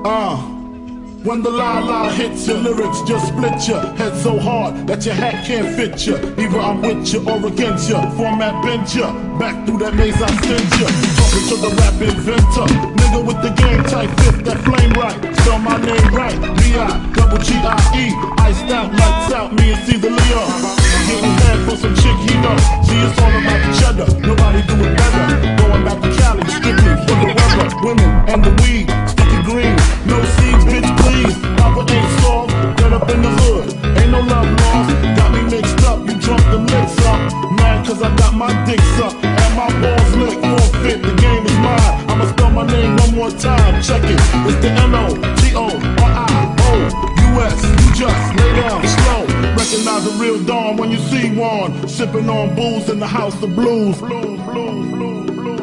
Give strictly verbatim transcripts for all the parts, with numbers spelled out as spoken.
Uh, when the la la hits your lyrics, just split your head so hard that your hat can't fit you. Either I'm with you or against you. Format bent you, back through that maze I sent you. Talking to the rap inventor, nigga with the game type fit, that flame right. Spell my name right, B I double G I E. Iced out, lights out, me and Caesar Leo. Getting head for some chick he know. See, it's all about the cheddar, nobody do it better. Going back to Cali, strictly for the weather, women and the weed, sticky green. No seeds, bitch, please. Papa ain't soft, dead up in the hood. Ain't no love lost, got me mixed up. You drunk the licks up, mad cause I got my dick sucked and my balls licked. Forfeit, the game is mine. I'ma spell my name one more time. Check it, it's the M O T O R I O U S. You just lay down slow. Recognize a real dawn when you see one. Sipping on booze in the house of blues. Blues, blues, blues, blues.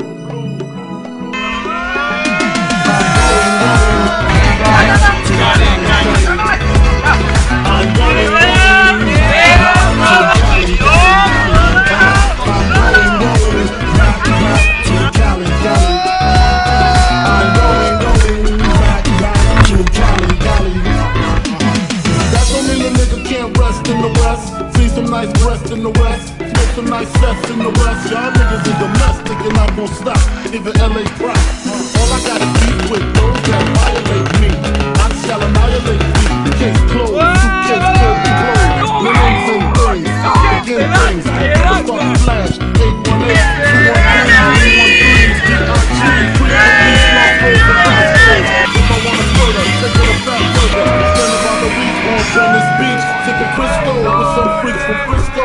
Nice breasts in the west, smoke some nice sets in the west. Y'all niggas is a mess, thinking I'm gon' stop. Even L A prop. All I gotta keep with those that violate me, I shall annihilate you. Case closed, suitcase filled with clothes. Millions and things, begin things. Start flash, eight one eight, two one three, one three, D I G, free at least long ways to pass. If I wanna further, take it a fat further. Spend about the week on Venice Beach, sipping Crisco with some freaks from Frisco.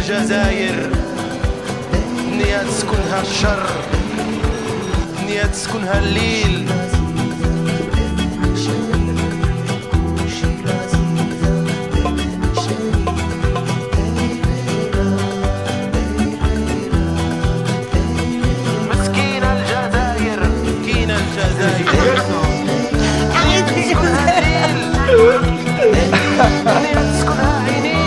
الجزائر نية تسكنها الشر نية تسكنها الليل مسكينة الجزائر مسكينة الجزائر تسكنها الليل نية تسكنها عينيك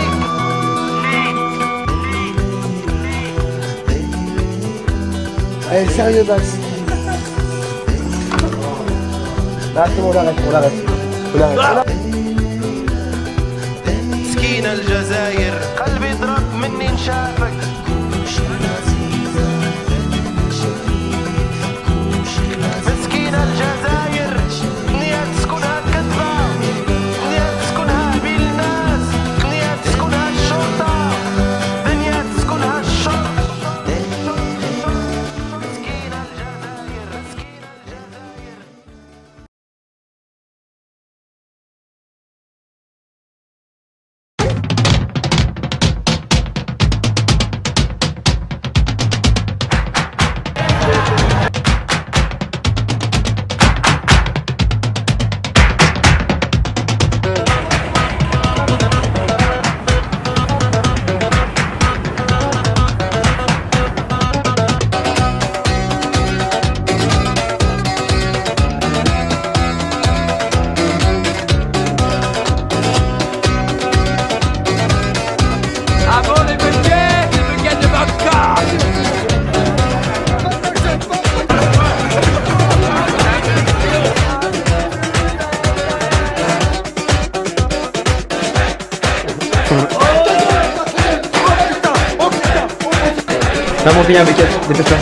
Allez, sérieux, Max. Là, c'est bon, on l'arrête, on l'arrête. On l'arrête. مسكينة الجزائر قلبي ضرب مني نشافك مسكينة الجزائر نية تسكنها الكذبة نية تسكنها بين الناس نية تسكنها الشرطة دنيا تسكنها الشر مسكينة الجزائر مسكينة الجزائر Va monter un bucket, dépêche-toi.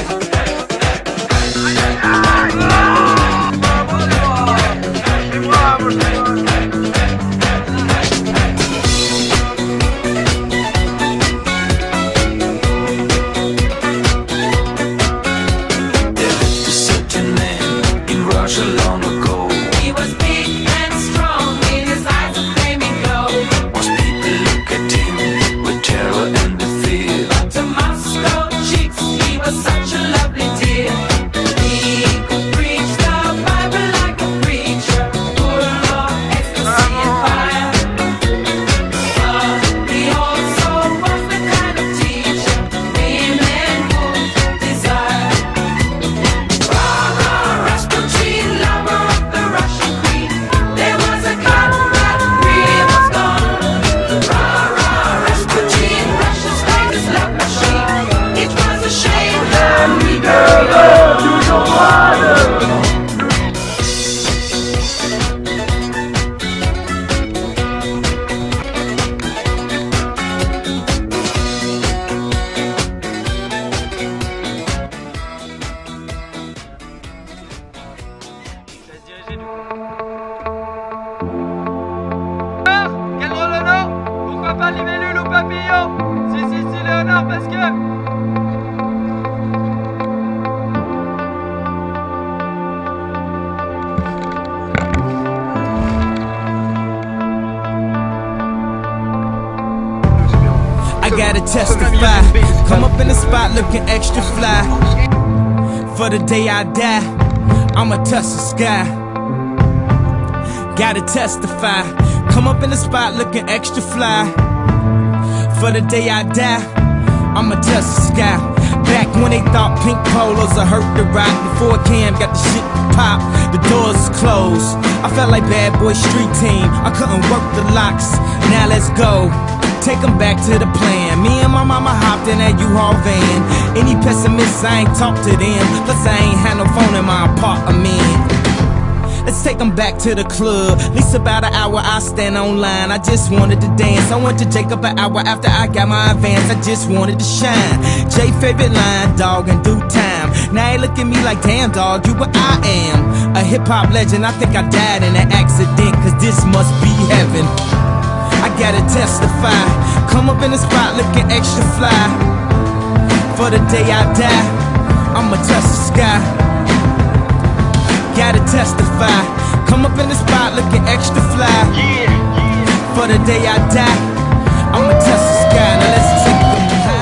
Quel Renault? Pourquoi pas libellule ou papillon? Si si si Léonard parce que... I gotta testify. Come up in the spot looking extra fly. For the day I die, I'ma touch the sky. Gotta testify. Come up in the spot looking extra fly. For the day I die, I'ma touch the sky. Back when they thought pink polos would hurt the rock. Before Cam got the shit pop, the doors closed. I felt like bad boy street team. I couldn't work the locks. Now let's go. Take them back to the plan. Me and my mama hopped in that U-Haul van. Any pessimists, I ain't talk to them. Plus I ain't had no phone in my apartment. Let's take them back to the club. At least about an hour I stand online. I just wanted to dance. I went to Jacob an hour after I got my advance. I just wanted to shine. Jay favorite line, dog, in due time. Now they look at me like, damn dog, you what I am. A hip-hop legend, I think I died in an accident. Cause this must be heaven. I gotta testify. Come up in the spot looking extra fly. For the day I die, I'ma touch the sky. Gotta testify. Come up in the spot looking extra fly. For the day I die, I'ma touch the sky. Now let's take them high.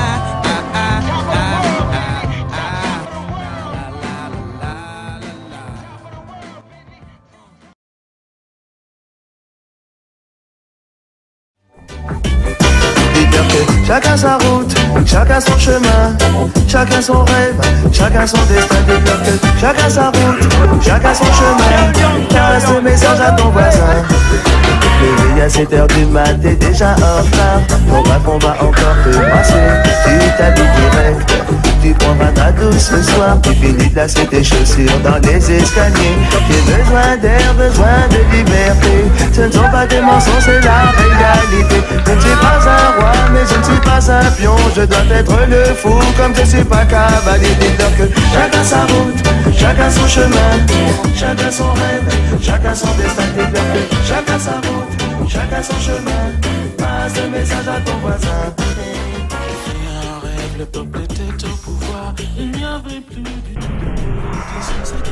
que chacun sa route, chacun son chemin, chacun son rêve, chacun son destin. Dis-leur que chacun sa route, chacun son chemin. Passe le message à ton voisin. Levé à sept heures du mat, t'es déjà en retard. Ton patron va encore te brasser. Tu t'habilles direct, tu prendras ta douce ce soir. Tu finis de lasser tes chaussures dans les escaliers. J'ai besoin d'air, besoin de liberté. Ce ne sont pas des mensonges, c'est la réalité. Je ne suis pas un roi, mais je ne suis pas un pion. Je dois être le fou, comme je suis pas cavalier. Dis-leur que chacun sa route, chacun son chemin, chacun son rêve, chacun son destin. Dis-leur que chacun sa route, chacun son chemin. Passe le message à ton voisin. Un rêve, le peuple était au pouvoir. Il n'y avait plus du tout de